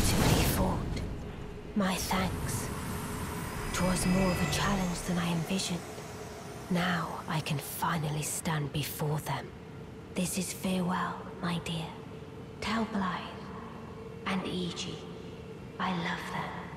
Beautifully fought. My thanks. 'Twas more of a challenge than I envisioned. Now I can finally stand before them. This is farewell, my dear. Tell Blythe and Iji I love them.